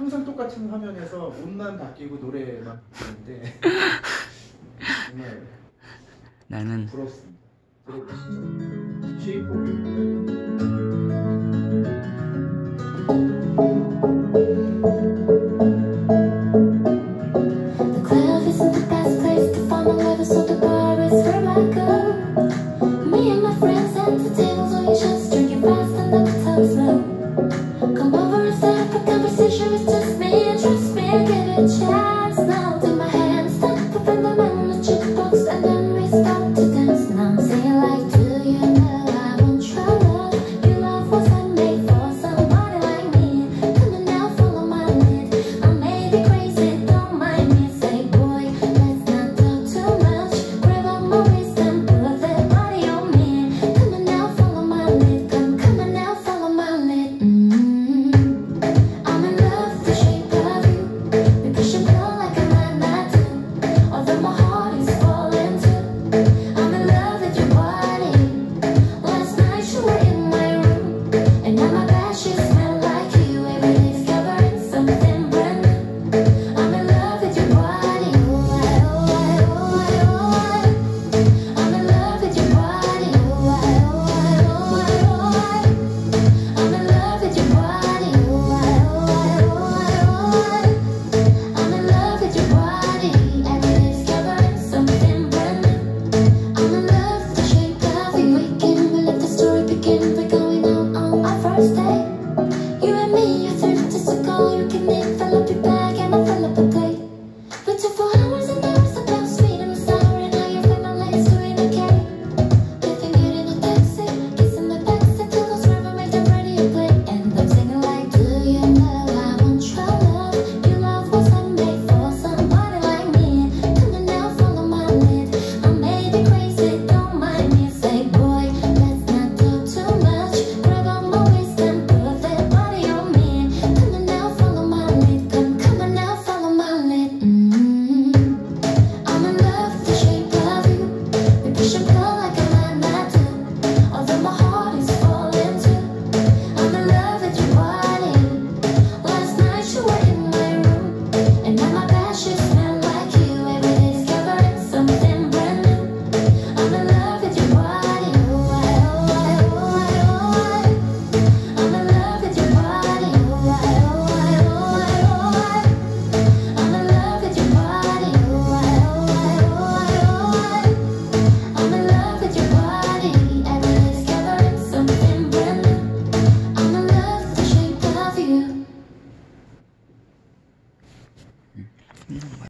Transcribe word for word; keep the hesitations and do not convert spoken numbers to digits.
항상 똑같은 화면에서 옷만 바뀌고 노래만 바뀌는데 정말 나는 부럽습니다. 들어보시죠. 쉐이프 오브 유. Come over and start up a conversation with just me, and trust me, I'll give it a chance. Now take my hand, stop up in the middle of the jukebox, and then we start to dance. Now I'm singing like, do you know I want your love? Your love wasn't made for somebody like me. Come on now, follow my lead. I may be crazy, don't mind me. Say, boy, let's not talk too much. Grab on my waist and put that body on me. Come on now, follow my lead. Come, come on now, follow my lead. Mm. You and me, you thirty just to go. You can make fill up your bag and I fill up a plate. But you for hours and hours about sweet and sour, and how you're feeling like it's doing okay. Living it in a taxi, kissing the backseat till those river make them ready to play. And I'm singing like, do you know I want your love? Your love wasn't made for somebody like me. Come on now, follow my lead. I may be crazy, don't mind me. Say, boy, let's not talk too much. Grab on my waist and put that body on me. Come on now, follow my lead. Come, come on now, follow my lead. Mm. I'm in love with the shape of you. We push and pull like a magnet do. Although my heart is falling too. I'm in love with your body. Last night you were in my room, and now my bed sheets smell like you. Every day discovering something brand new. I'm in love with your body. Oh, I, oh, I, oh, I, oh, I. I'm in love with your body. Oh, I, oh, I, oh, I, oh, I. I'm in love with your body. Oh, I, oh, I, oh, I, oh, I. I'm in love with your body. Every day discovering something brand new. I'm in love with the shape of you. 음.